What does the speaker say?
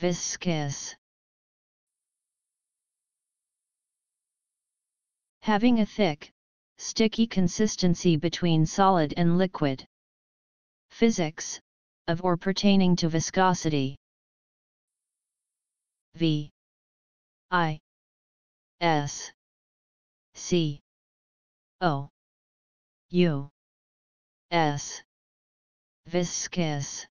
viscous. Having a thick, sticky consistency between solid and liquid. Physics, of or pertaining to viscosity. V I S C O U S. Viscous.